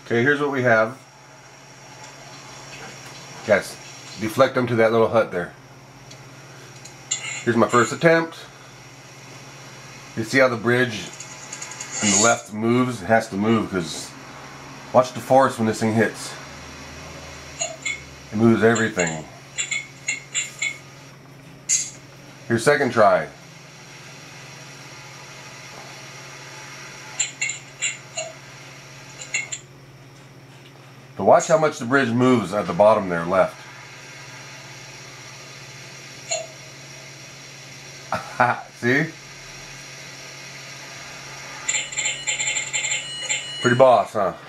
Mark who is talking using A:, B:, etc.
A: Okay, here's what we have. Guys, deflect them to that little hut there. Here's my first attempt. You see how the bridge on the left moves? It has to move because watch the force when this thing hits. It moves everything. Here's second try. So watch how much the bridge moves at the bottom there, left. See? Pretty boss, huh?